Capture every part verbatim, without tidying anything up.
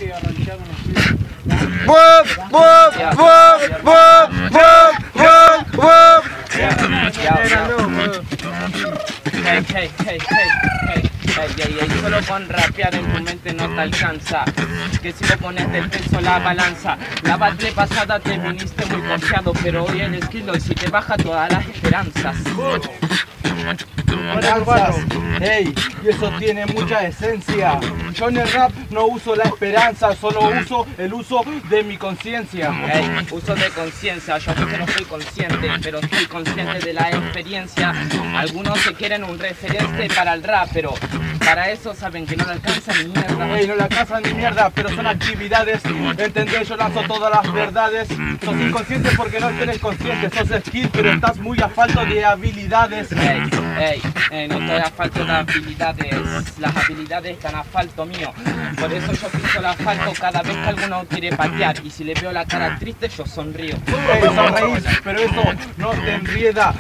¡Bop! ¡Bop! ¡Bop! ¡Bop! ¡Bop! ¡Bop! ¡Bop! Hey, hey, hey, hey, hey. Ey, ey, ey, solo con rapear en tu mente no te alcanza. Que si lo pones del peso la balanza. La batalla pasada te viniste muy confiado, pero hoy el estilo si te baja todas las esperanzas. Esperanzas, hey, y eso tiene mucha esencia. Yo en el rap no uso la esperanza, solo uso el uso de mi conciencia. Hey, uso de conciencia, yo porque no soy consciente, pero soy consciente de la experiencia. Algunos se quieren un referente para el rap, pero para eso saben que no le alcanza ni mierda. Hey, no le alcanza ni mierda, pero son actividades. ¿Entendés? Yo lanzo todas las verdades. Sos inconsciente porque no eres consciente. Sos skill, pero estás muy a falta de habilidades. Hey, hey, hey, no estoy a falta de habilidades. Las habilidades están a falto mío. Por eso yo piso el asfalto cada vez que alguno quiere patear. Y si le veo la cara triste, yo sonrío. Hey, sonreís, pero eso no te enrieda.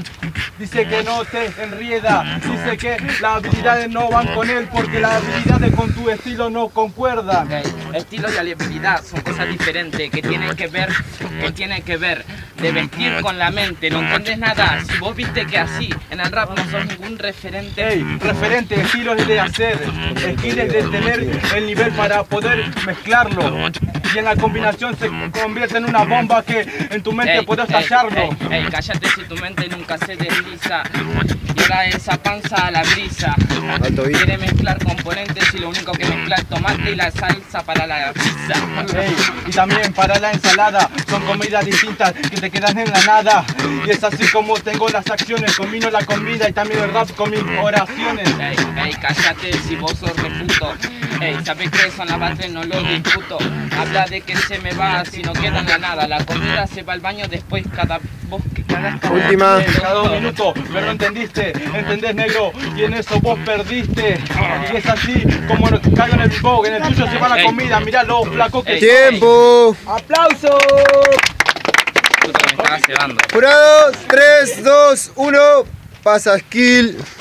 Dice que no te enrieda. Dice que las habilidades no van con él porque las habilidades con tu estilo no concuerdan. Okay. Estilo y habilidad son cosas diferentes que tienen que ver, que tienen que ver de vestir con la mente. No entendés nada. Si vos viste que así en el rap no sos ningún referente. Hey, referente, estilos de hacer, skills de tener el nivel para poder mezclarlo. Y en la combinación se convierte en una bomba que en tu mente Ey, puedes ey, tallarlo. Ey, ey, cállate si tu mente nunca se desliza. Lleva esa panza a la brisa. Quiere mezclar componentes y lo único que mezcla es tomate y la salsa para la pizza. Hey, y también para la ensalada. Son comidas distintas que te quedan en la nada. Y es así como tengo las acciones. Combino la comida y también el rap con mis oraciones. Ey, ey, cállate si vos sos reputo. Ey, sabes que eso en la batalla no lo discuto. Habla de que se me va si no queda en la nada. La comida se va al baño después cada vos que cada Última. Cada dos minutos, pero no entendiste, entendés negro, y en eso vos perdiste. Y es así como nos caigo en el bog, en el tuyo se va la comida, mirá lo flaco que ¡Tiempo! ¡Aplausos! Puta, me estaba cebando. Jurados, tres, dos, uno, pasa skill.